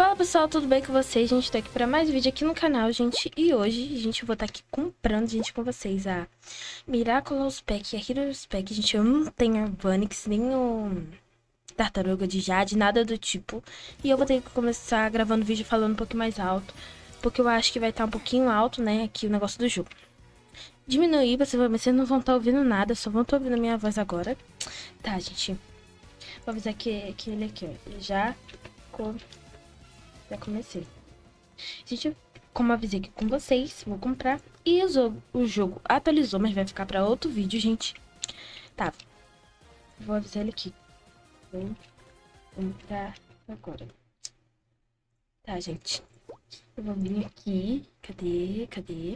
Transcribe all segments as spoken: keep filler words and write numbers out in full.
Fala pessoal, tudo bem com vocês? A gente tá aqui pra mais vídeo aqui no canal, gente. E hoje a gente vai estar aqui comprando, gente, com vocês a Miraculous Pack e a Heroes Pack. Gente, eu não tenho a Vanix, nem o Tartaruga de Jade, nada do tipo. E eu vou ter que começar gravando vídeo falando um pouquinho mais alto, porque eu acho que vai estar um pouquinho alto, né, aqui o negócio do jogo. Diminuir, vocês não vão estar ouvindo nada, só vão estar ouvindo a minha voz agora. Tá, gente. Vou avisar que, que ele aqui, ó, ele já... Co... Já comecei. Gente, como eu avisei aqui com vocês, vou comprar. E o jogo, o jogo atualizou, mas vai ficar pra outro vídeo, gente. Tá. Vou avisar ele aqui. Vou comprar agora. Tá, gente. Eu vou vir aqui. Cadê? Cadê?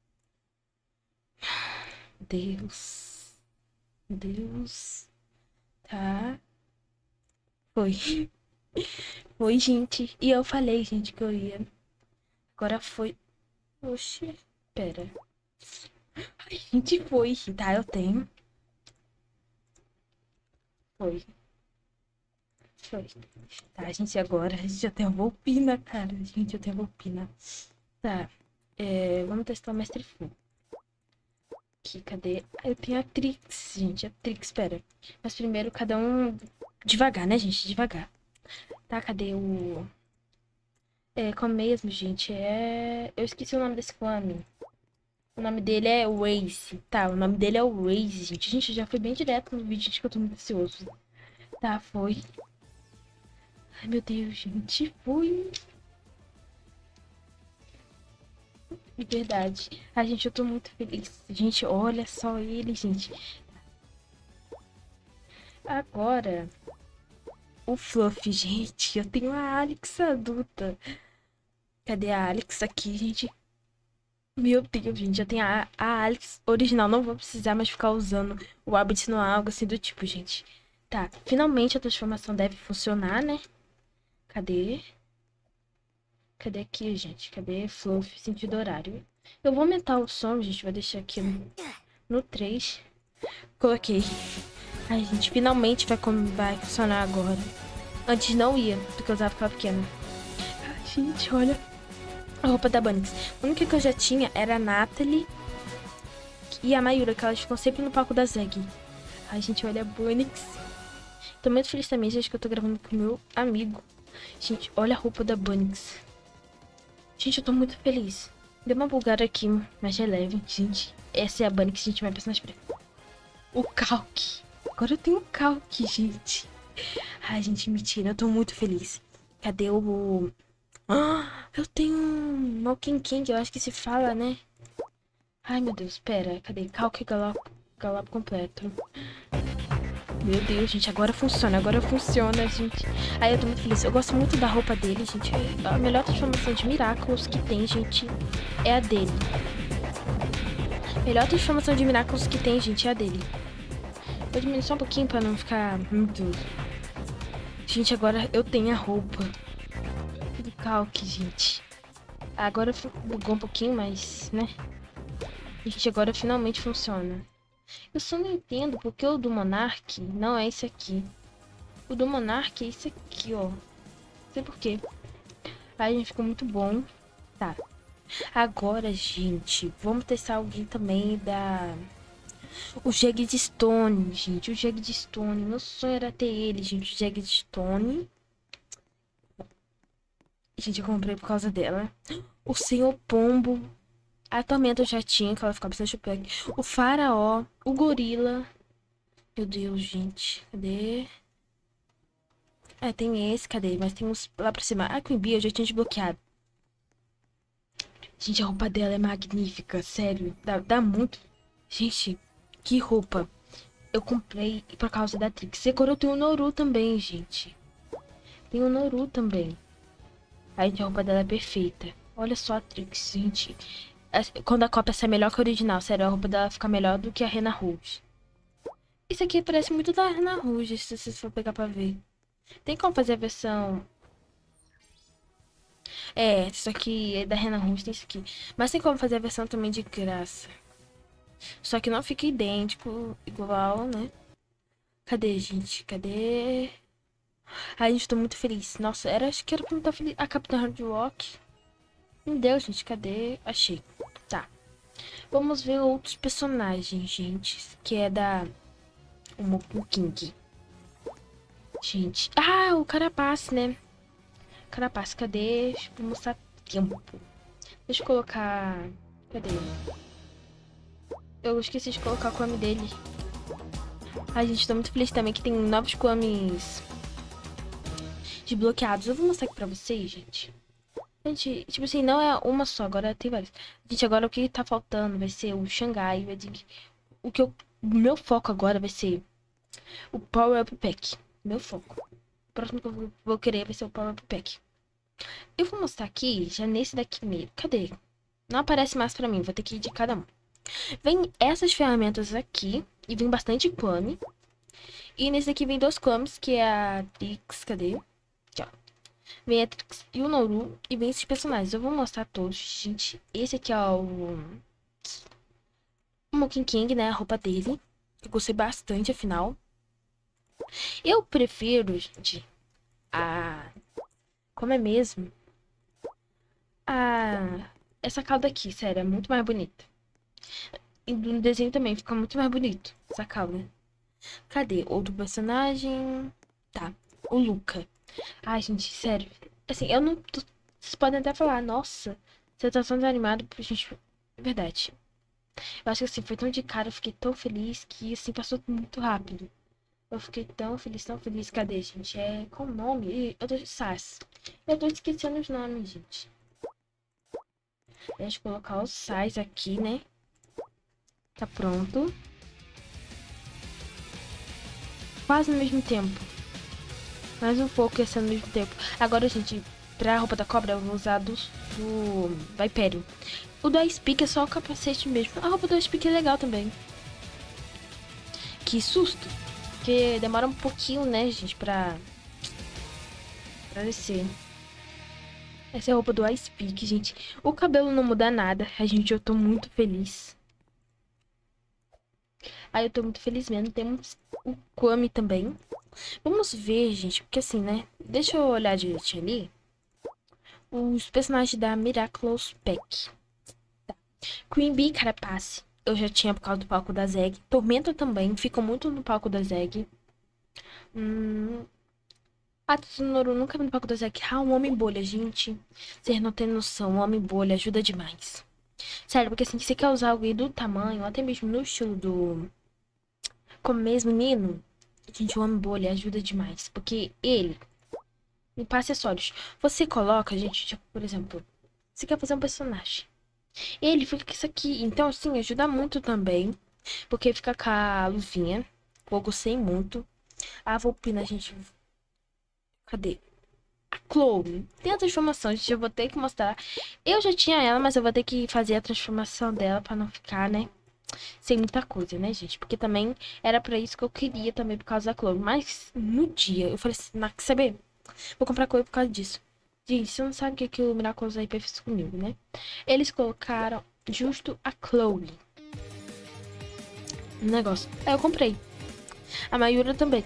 Deus. Deus. Tá. Foi. Foi, gente. E eu falei, gente, que eu ia. Agora foi. Oxi. Pera. Ai, gente, foi. Tá, eu tenho. Foi. Foi. Tá, gente, agora a gente já tem a Volpina, cara. Gente, eu tenho a Volpina. Tá. É, vamos testar o Mestre Fu. Aqui, cadê? Ah, eu tenho a Trix, gente. A Trix, pera. Mas primeiro, cada um... Devagar, né, gente? Devagar. Tá, cadê o... É, como mesmo, gente? É... Eu esqueci o nome desse clone. O nome dele é Waze. Tá, o nome dele é o Waze, gente. Gente, já foi bem direto no vídeo, gente, que eu tô muito ansioso. Tá, foi. Ai, meu Deus, gente. Foi. De verdade. Ai, gente, eu tô muito feliz. Gente, olha só ele, gente. Agora... O Fluff, gente, eu tenho a Alex adulta. Cadê a Alex aqui, gente? Meu Deus, gente, eu tenho a, a Alex original. Não vou precisar mais ficar usando o Abit no algo assim do tipo, gente. Tá, finalmente a transformação deve funcionar, né? Cadê? Cadê aqui, gente? Cadê Fluff, sentido horário? Eu vou aumentar o som, gente, vou deixar aqui no, no três. Coloquei. Ai, gente, finalmente vai, como vai funcionar agora. Antes não ia, porque eu usava aquela pequena. Ai, gente, olha a roupa da Bunny. A única que eu já tinha era a Natalie e a Mayura, que elas ficam sempre no palco da Zeg. Ai, gente, olha a Bunny. Tô muito feliz também, gente, que eu tô gravando com o meu amigo. Gente, olha a roupa da Bunny. Gente, eu tô muito feliz. Deu uma bugada aqui, mas é leve, gente. Essa é a Bunny, gente, vai personagem pra... O Calque. Agora eu tenho um Calque, gente. Ai, gente, mentira. Eu tô muito feliz. Cadê o... Ah, eu tenho um Malkin King, eu acho que se fala, né? Ai, meu Deus, pera. Cadê? Calque Galop, Galop completo. Meu Deus, gente, agora funciona. Agora funciona, gente. Ai, eu tô muito feliz. Eu gosto muito da roupa dele, gente. A melhor transformação de Miraculous que tem, gente, é a dele. A melhor transformação de Miraculous que tem, gente, é a dele. Vou diminuir só um pouquinho pra não ficar muito... Gente, agora eu tenho a roupa do Calque, gente. Agora bugou um pouquinho, mas, né? Gente, agora finalmente funciona. Eu só não entendo porque o do Monark não é esse aqui. O do Monark é esse aqui, ó. Não sei por quê. Aí, gente, ficou muito bom. Tá. Agora, gente, vamos testar alguém também da... O Jagdstone, gente. O Jagdstone. Meu sonho era ter ele, gente. O Jagdstone. Gente, eu comprei por causa dela. O Senhor Pombo. A Tormenta eu já tinha, que ela ficava bastante pack. O Faraó. O Gorila. Meu Deus, gente. Cadê? É, tem esse. Cadê? Mas tem uns lá pra cima. A Queen Bee eu já tinha desbloqueado. Gente, a roupa dela é magnífica. Sério. Dá, dá muito. Gente... Que roupa. Eu comprei por causa da Trix. E agora eu tenho o Noru também, gente. Tem o Noru também. Aí a roupa dela é perfeita. Olha só a Trix, gente. Quando a cópia sai melhor que a original. Sério, a roupa dela fica melhor do que a Rena Rouge. Isso aqui parece muito da Rena Rouge, se vocês for pegar pra ver. Tem como fazer a versão... É, isso aqui é da Rena Rouge, tem isso aqui. Mas tem como fazer a versão também de graça. Só que não fica idêntico, igual, né? Cadê, gente? Cadê? Ai, gente, tô muito feliz. Nossa, era, acho que era pra me estar feliz. A Capitã Hard Rock. Meu Deus, gente, cadê? Achei. Tá. Vamos ver outros personagens, gente. Que é da... O Moku King. Gente. Ah, o Carapace, né? Carapace, cadê? Deixa eu mostrar tempo. Deixa eu colocar... Cadê? Eu esqueci de colocar o Kwami dele. Ai, gente, tô muito feliz também que tem novos Kwamis desbloqueados. Eu vou mostrar aqui pra vocês, gente. Gente, tipo assim, não é uma só, agora tem várias. Gente, agora o que tá faltando vai ser o Xangai. Vai ter... O que eu... O meu foco agora vai ser o Power Up Pack. Meu foco. O próximo que eu vou querer vai ser o Power Up Pack. Eu vou mostrar aqui, já nesse daqui mesmo. Cadê? Não aparece mais pra mim, vou ter que ir de cada um. Vem essas ferramentas aqui, e vem bastante Kwami. E nesse aqui vem dois Kwamis, que é a Trix, cadê? Aqui, ó. Vem a Trix e o Noru, e vem esses personagens. Eu vou mostrar todos, gente. Esse aqui é o... O Mokin King, né? A roupa dele. Eu gostei bastante, afinal. Eu prefiro, gente, a... Como é mesmo? A... Essa cauda aqui, sério, é muito mais bonita. E no desenho também fica muito mais bonito, essa cauda. Cadê? Outro personagem... Tá, o Luca. Ai, gente, sério. Assim, eu não... tô- Vocês podem até falar, nossa, você tá tão desanimado. Gente, é verdade. Eu acho que assim, foi tão de cara, eu fiquei tão feliz que assim, passou muito rápido. Eu fiquei tão feliz, tão feliz. Cadê, gente? É... Qual o nome? Ih, Eu tô... Sass. Eu tô esquecendo os nomes, gente. Deixa eu colocar os sais aqui, né? Tá pronto. Quase no mesmo tempo. Mais um pouco esse ao mesmo tempo. Agora, gente, pra roupa da cobra, eu vou usar do, do Viperion. O do Ice Peak é só o capacete mesmo. A roupa do Ice Peak é legal também. Que susto. Porque demora um pouquinho, né, gente, pra... Pra descer. Essa é a roupa do Ice Peak, gente. O cabelo não muda nada. A gente, eu tô muito feliz. Aí eu tô muito feliz mesmo. Temos o Kwami também. Vamos ver, gente, porque assim, né? Deixa eu olhar direitinho ali. Os personagens da Miraculous Pack. Tá. Queen Bee, Carapace. Eu já tinha por causa do palco da Zeg. Tormenta também. Fica muito no palco da Zeg. Hum... A Tsunuru nunca vi no palco da Zeg. Ah, um homem bolha, gente. Vocês não têm noção. Um homem bolha ajuda demais. Sério, porque assim, você quer usar alguém do tamanho, até mesmo no estilo do... Como mesmo menino, gente, o homem bolha ajuda demais. Porque ele... E para acessórios. Você coloca, gente, tipo, por exemplo, você quer fazer um personagem. Ele fica com isso aqui. Então, assim, ajuda muito também. Porque fica com a luvinha. Eu gostei muito. A Volpina, gente. Cadê? A Chloe. Tem a transformação, gente. Eu vou ter que mostrar. Eu já tinha ela, mas eu vou ter que fazer a transformação dela pra não ficar, né? Sem muita coisa, né, gente? Porque também era pra isso que eu queria também por causa da Chloe. Mas no dia, eu falei assim, Max, saber? Vou comprar coisa por causa disso. Gente, você não sabe o que, que o Miraculous I P fez comigo, né? Eles colocaram justo a Chloe no negócio. Aí eu comprei. A Mayura também.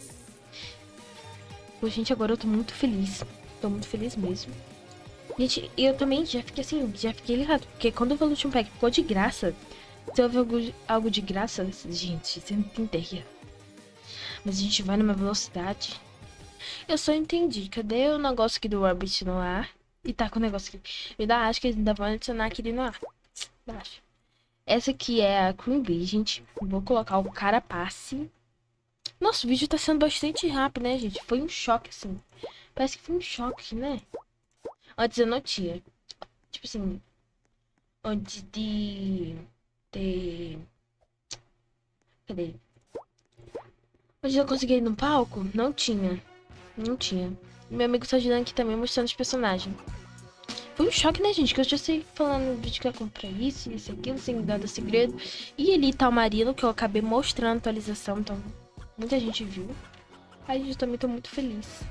Pô, gente, agora eu tô muito feliz. Tô muito feliz mesmo. Gente, eu também já fiquei assim, já fiquei ligado. Porque quando o Evolution Pack ficou de graça, se houve algo, algo de graça, gente, você não tem ideia. Mas a gente vai numa velocidade... Eu só entendi. Cadê o negócio aqui do Orbit no ar? E tá com o negócio aqui. Eu ainda acho que eles ainda vão adicionar aquele no ar. Acho. Essa aqui é a Queen Bee, gente. Vou colocar o Carapace. Nossa, o vídeo tá sendo bastante rápido, né, gente? Foi um choque, assim. Parece que foi um choque, né? Antes eu não tinha. Tipo assim... Antes de... ter... Cadê? Antes eu consegui ir no palco? Não tinha. Não tinha. Meu amigo tá ajudando aqui também, mostrando os personagens. Foi um choque, né, gente? Que eu já sei falando no vídeo que eu comprei isso, isso, aquilo, sem dar do segredo. E ali tá o Marino, que eu acabei mostrando a atualização, então muita gente viu. Aí eu também tô muito feliz.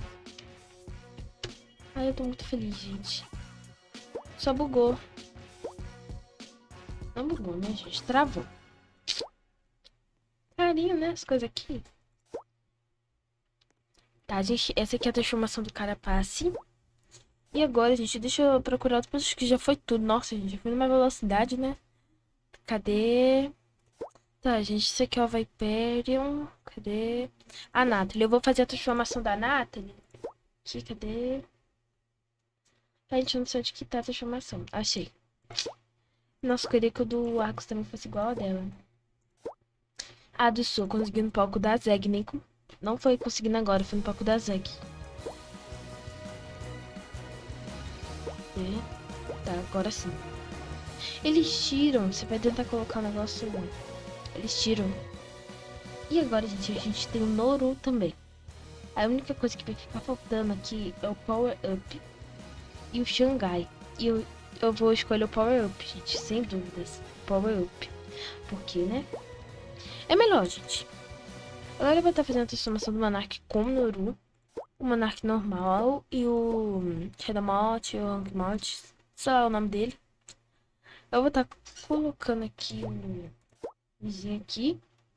Ai, eu tô muito feliz, gente. Só bugou. Não bugou, né, gente? Travou. Carinho, né, as coisas aqui. Tá, gente, essa aqui é a transformação do Carapace. E agora, gente, deixa eu procurar outro, acho que já foi tudo. Nossa, gente, já foi numa velocidade, né? Cadê? Tá, gente, isso aqui é o Viperion. Cadê? A Natalie. Eu vou fazer a transformação da Natalie. Aqui, cadê? A gente não sei onde que tá a transformação. Achei. Nossa, queria que o do Arcos também fosse igual a dela. A do Sul, consegui no palco da Zeg. Nem com... Não foi conseguindo agora, foi no palco da Zeg. Tá, agora sim. Eles tiram. Você vai tentar colocar o negócio. Eles tiram. E agora, gente, a gente tem o Noru também. A única coisa que vai ficar faltando aqui é o Power Up e o Xangai. E eu, eu vou escolher o Power Up, gente, sem dúvidas. Power Up. Por quê, né? É melhor, gente. Agora eu vou estar fazendo a transformação do Monark com o Noru. O Monark normal e o Redamote, o Angmote, sei lá o nome dele. Eu vou estar colocando aqui o vizinho aqui.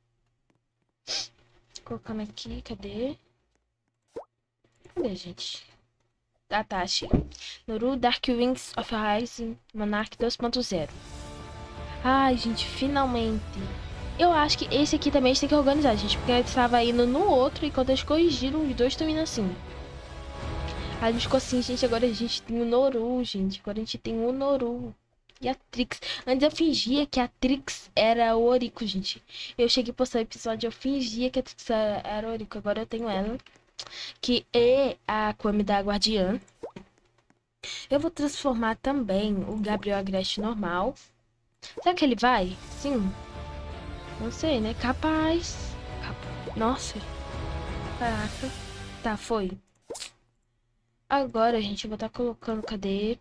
Colocando aqui, cadê? Cadê, gente? Ah, tá, achei. Noru, Dark Wings of Rising, Monarch dois ponto zero. Ai, gente, finalmente. Eu acho que esse aqui também a gente tem que organizar, gente. Porque a gente estava indo no outro e quando eles corrigiram, os dois estão indo assim. Aí a gente ficou assim, gente, agora a gente tem o Noru, gente. Agora a gente tem o Noru. E a Trix. Antes eu fingia que a Trix era o Orico, gente. Eu cheguei a postar o episódio, eu fingia que a Trix era, era o Orico. Agora eu tenho ela. Que é a Kwame da Guardiã. Eu vou transformar também o Gabriel Agreste normal. Será que ele vai? Sim. Não sei, né? Capaz. Cap... Nossa. Caraca. Tá, foi. Agora, gente, eu vou estar tá colocando... Cadê?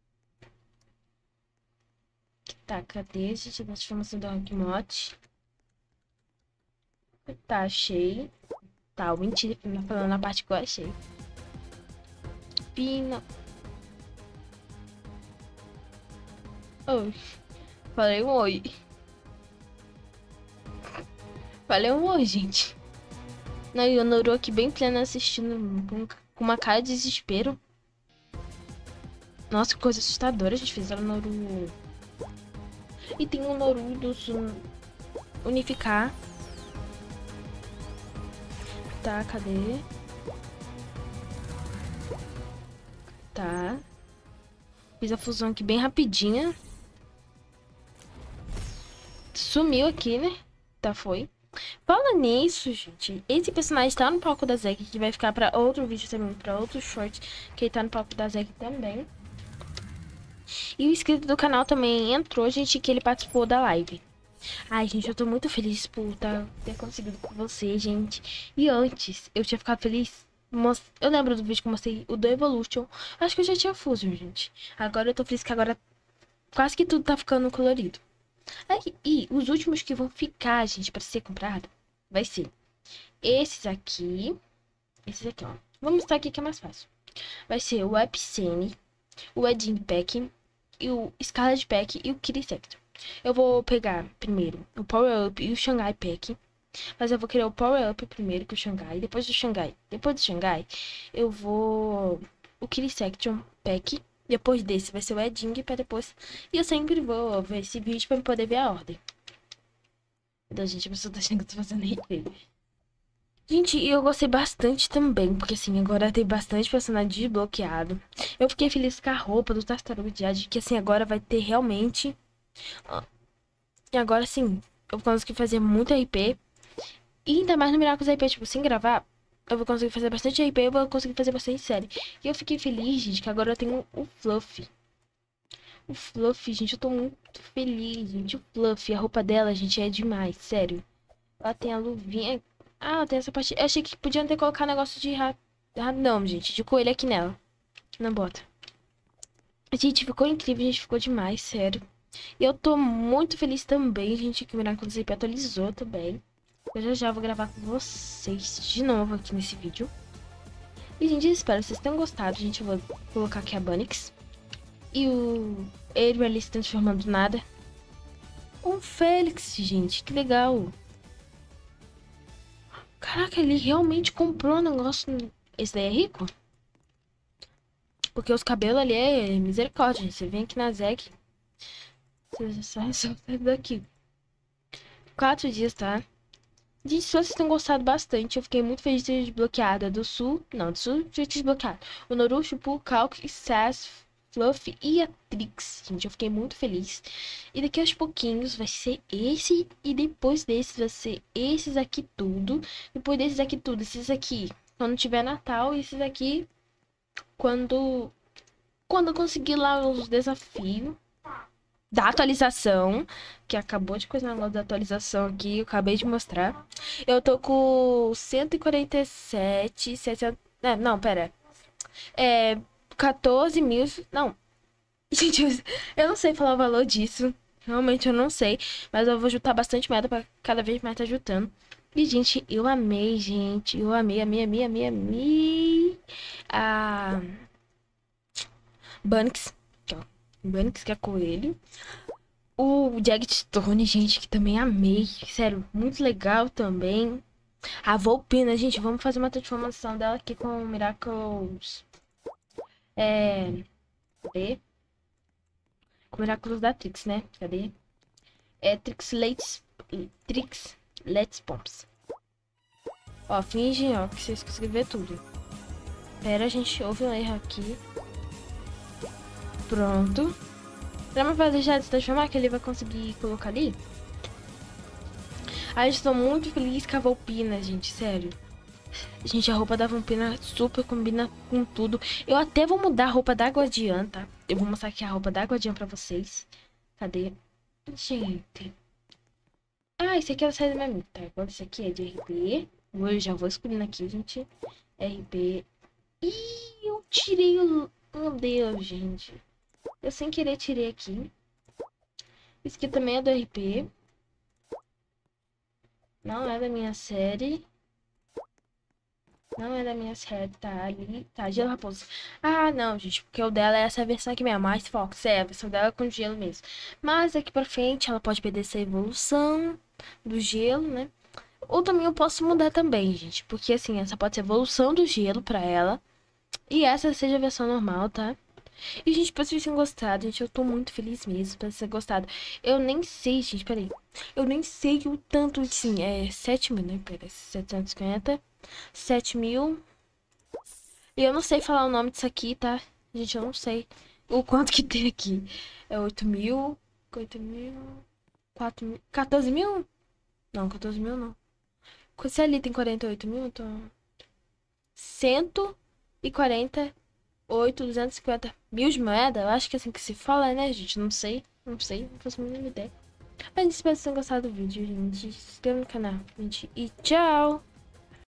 Tá, cadê, gente? A transformação do Angmote. Tá, achei. Tá, mentira. Falando na parte que eu achei. Pina. Oi. Falei um oi. Falei um oi, gente. Não, e o Noru aqui bem pleno assistindo com, com uma cara de desespero. Nossa, que coisa assustadora. A gente fez ela Noru. E tem um Noru dos unificar. Tá, cadê? Tá. Fiz a fusão aqui bem rapidinha. Sumiu aqui, né? Tá, foi. Falando nisso, gente, esse personagem tá no palco da Zeg, que vai ficar pra outro vídeo também, pra outro short, que ele tá no palco da Zeg também. E o inscrito do canal também entrou, gente, que ele participou da live. Ai, gente, eu tô muito feliz por tá, ter conseguido com você, gente. E antes, eu tinha ficado feliz. Eu lembro do vídeo que eu mostrei o do Evolution. Acho que eu já tinha Fusion, gente. Agora eu tô feliz que agora quase que tudo tá ficando colorido. Aí, e os últimos que vão ficar, gente, pra ser comprado, vai ser esses aqui. Esses aqui, ó. Vou mostrar aqui que é mais fácil. Vai ser o Epicene, o Edin Pack, e o Scarlet Pack e o Kitty Sector. Eu vou pegar primeiro o Power Up e o Shanghai Pack. Mas eu vou querer o Power Up primeiro que o Shanghai. Depois do Shanghai. Depois do Shanghai, eu vou o Kitty Section Pack. Depois desse vai ser o Eding para depois. E eu sempre vou ver esse vídeo para poder ver a ordem. Então, gente, a pessoa tá achando que eu tô fazendo replay. Gente, eu gostei bastante também, porque assim, agora tem bastante personagem desbloqueado. Eu fiquei feliz com a roupa do Tartaruga de Jade, que assim, agora vai ter realmente... E agora sim, eu vou conseguir fazer muito R P. E ainda mais no Miraculous R P, tipo, sem gravar, eu vou conseguir fazer bastante R P, eu vou conseguir fazer bastante série. E eu fiquei feliz, gente, que agora eu tenho o Fluffy. O Fluffy, gente, eu tô muito feliz, gente. O Fluffy, a roupa dela, gente, é demais, sério. Ela tem a luvinha... Ah, tem essa parte... Eu achei que podiam ter colocado negócio de rato... Não, gente, de coelho aqui nela. Na bota. Gente, ficou incrível, gente, ficou demais, sério. E eu tô muito feliz também, gente, que o Miraculous R P atualizou também. Eu já já vou gravar com vocês de novo aqui nesse vídeo. E, gente, eu espero que vocês tenham gostado. Gente, eu vou colocar aqui a Bunnyx. E o ele ali se transformando do nada. Um Félix, gente, que legal. Caraca, ele realmente comprou um negócio esse daí é rico. Porque os cabelos ali é misericórdia, gente. Você vem aqui na Zeg, você só resolve daqui. Quatro dias, tá? Gente, se vocês tenham gostado bastante, eu fiquei muito feliz de ter desbloqueado a do Sul. Não, do Sul já tinha desbloqueado. O Noru, Chupu, Calc, Sass, Fluff e a Trix. Gente, eu fiquei muito feliz. E daqui aos pouquinhos vai ser esse. E depois desses vai ser esses aqui tudo. Depois desses aqui tudo. Esses aqui quando tiver Natal. E esses aqui quando... Quando eu conseguir lá os desafios da atualização, que acabou de coisar negócio da atualização aqui, eu acabei de mostrar. Eu tô com cento e quarenta e sete, setecentos... É, não, pera. É, quatorze mil... Não. Gente, eu, eu não sei falar o valor disso. Realmente eu não sei. Mas eu vou juntar bastante moeda pra cada vez mais tá juntando. E, gente, eu amei, gente. Eu amei, amei, amei, amei, amei. A... Bunix. Bunix, que é coelho. O Jagged Stone, gente, que também amei. Sério, muito legal também. A Volpina, gente, vamos fazer uma transformação dela aqui com o Miracles. É... Cadê? Com o Miraculous da Trix, né? Cadê? É Trix Let's... Trix Let's Pomps. Ó, fingem, ó, que vocês conseguem ver tudo. Pera, a gente houve um erro aqui. Pronto. Pra me fazer já de se transformar, que ele vai conseguir colocar ali. Aí eu estou muito feliz com a Volpina, gente, sério. Gente, a roupa da Volpina super combina com tudo. Eu até vou mudar a roupa da Guardiã, tá? Eu vou mostrar aqui a roupa da Guardiã pra vocês. Cadê? Gente. Ah, esse aqui é o saída da minha amiga, tá? Agora esse aqui é de R P. Eu já vou escolhendo aqui, gente. R P. Ih, eu tirei o... Meu Deus, gente. Eu sem querer tirei aqui. Esse aqui também é do R P. Não é da minha série. Não é da minha série, tá ali. Tá, gelo raposo. Ah, não, gente, porque o dela é essa versão aqui mesmo, mais Fox. É, a versão dela é com gelo mesmo. Mas aqui pra frente ela pode perder essa evolução do gelo, né? Ou também eu posso mudar também, gente. Porque assim, essa pode ser a evolução do gelo pra ela. E essa seja a versão normal, tá? E, gente, espero que vocês tenham gostado, gente. Eu tô muito feliz mesmo por ter gostado. Eu nem sei, gente, peraí. Eu nem sei o tanto, assim, é sete mil, né? Pera, setecentos e cinquenta. sete mil. E eu não sei falar o nome disso aqui, tá? Gente, eu não sei o quanto que tem aqui. É oito mil. oito mil. quatro mil. quatorze mil? Não, quatorze mil não. Se ali tem quarenta e oito mil, então... cento e quarenta oito, duzentos e cinquenta mil de moeda. Eu acho que é assim que se fala, né, gente? Não sei. Não sei. Não faço a mínima ideia. Mas espero que vocês tenham gostado do vídeo, gente. Se inscreva no canal, gente. E tchau!